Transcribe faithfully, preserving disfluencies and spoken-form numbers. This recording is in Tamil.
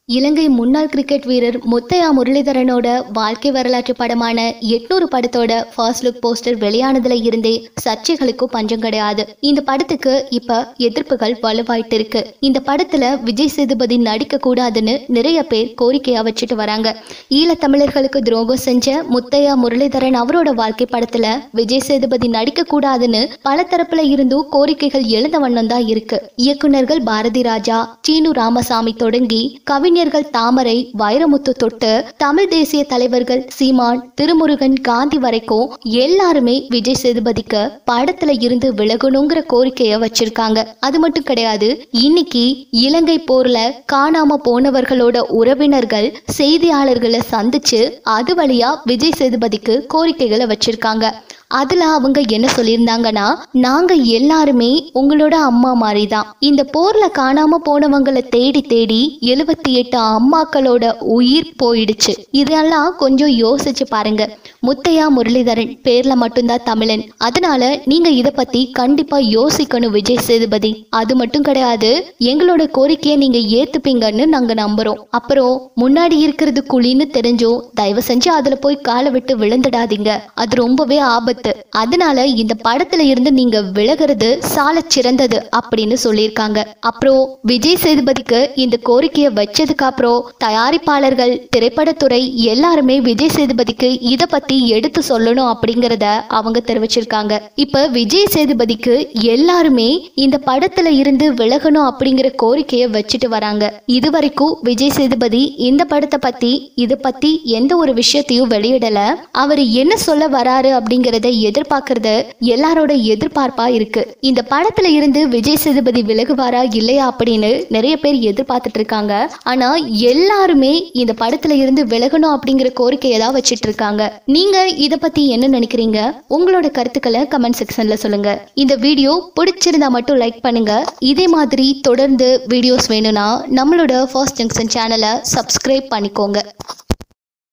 இலங்கை முன்னாள் கிரிக்கெட் வீரர் முத்தையா முரளிதரனோட வாழ்க்கை வரலாற்று படமான எட்நூறு படத்தோட ஃபர்ஸ்ட் லுக் போஸ்டர் வெளியானதுல இருந்தே சர்ச்சைகளுக்கும் பஞ்சம் கிடையாது. இந்த படத்துக்கு இப்ப எதிர்ப்புகள் வலுவாயிட்டு இருக்கு. இந்த படத்துல விஜய் சேதுபதி நடிக்க கூடாதுன்னு நிறைய பேர் கோரிக்கையா வச்சுட்டு வராங்க. ஈழத்தமிழர்களுக்கு துரோகம் செஞ்ச முத்தையா முரளிதரன் அவரோட வாழ்க்கை படத்துல விஜய் சேதுபதி நடிக்க கூடாதுன்னு பல தரப்புல இருந்தும் கோரிக்கைகள் எழுந்த வண்ணம் தான் இருக்கு. இயக்குநர்கள் பாரதி ராஜா, சீனு ராமசாமி தொடங்கி கவிஞர்கள் தாமரை, வைரமுத்து தொட்டு தமிழ் தேசிய தலைவர்கள் சீமான், திருமுருகன், காந்தி வரைக்கும் எல்லாருமே விஜய் சேதுபதிக்கு படத்துல இருந்து விலகணுங்கிற கோரிக்கைய வச்சிருக்காங்க. அது மட்டும் கிடையாது, இன்னைக்கு இலங்கை போர்ல காணாம போனவர்களோட உறவினர்கள் செய்தியாளர்களை சந்திச்சு அது வழியா விஜய் சேதுபதிக்கு கோரிக்கைகளை வச்சிருக்காங்க. அதுல அவங்க என்ன சொல்லியிருந்தாங்கன்னா, நாங்க எல்லாருமே உங்களோட அம்மா மாதிரி தான். இந்த போர்ல காணாம போனவங்களை தேடி தேடி எழுபத்தி எட்டு அம்மாக்களோட உயிர் போயிடுச்சு. இதெல்லாம் கொஞ்சம் யோசிச்சு பாருங்க. முத்தையா முரளிதரன் பேர்ல மட்டும்தான் தமிழன். அதனால நீங்க இத பத்தி கண்டிப்பா யோசிக்கணும் விஜய் சேதுபதி. அது மட்டும் கிடையாது, எங்களோட கோரிக்கையை நீங்க ஏத்துப்பீங்கன்னு நாங்க நம்புறோம். அப்புறம் முன்னாடி இருக்கிறது குழின்னு தெரிஞ்சோம், தயவு செஞ்சு அதுல போய் காலை விட்டு விழுந்துடாதீங்க. அது ரொம்பவே ஆபத்து. அதனால இந்த படத்துல இருந்து நீங்க விலகிறது சால சிறந்தது அப்படின்னு சொல்லியிருக்காங்க. அப்புறம் விஜய் சேதுபதிக்கு இந்த கோரிக்கையை வச்சதுக்கு அப்புறம் தயாரிப்பாளர்கள், திரைப்படத்துறை எல்லாருமே விஜய் சேதுபதிக்கு இத பத்தி எடுத்து சொல்லணும் அப்படிங்கறத அவங்க தெரிவிச்சிருக்காங்க. இப்ப விஜய் சேதுபதிக்கு எல்லாருமே இந்த படத்துல இருந்து விலகணும் அப்படிங்கிற கோரிக்கையை வச்சுட்டு வராங்க. இதுவரைக்கும் விஜய் சேதுபதி இந்த படத்தை பத்தி இத பத்தி எந்த ஒரு விஷயத்தையும் வெளியிடல. அவர் என்ன சொல்ல வராரு அப்படிங்கறத எதிர்பார்க்கறது எல்லாரோட எதிர்பார்ப்பா இருக்கு. இந்த படத்துல இருந்து விஜய் சேதுபதி விலகுவாரா இல்லையா அப்படின்னு நிறைய பேர் எதிர்பார்த்துட்டு இருக்காங்க. ஆனா எல்லாருமே இந்த படத்துல இருந்து விலகணும் அப்படிங்கிற கோரிக்கையை தான் வச்சிட்டு இருக்காங்க. நீங்க இத பத்தி என்ன நினைக்கிறீங்க? உங்களோட கருத்துக்களை கமெண்ட் செக்ஷன்ல சொல்லுங்க. இந்த வீடியோ பிடிச்சிருந்தா மட்டும் லைக் பண்ணுங்க. இதே மாதிரி தொடர்ந்து வீடியோஸ் வேணும்னா நம்மளோட ஃபர்ஸ்ட் ஜங்ஷன் சேனலை சப்ஸ்கிரைப் பண்ணிக்கோங்க.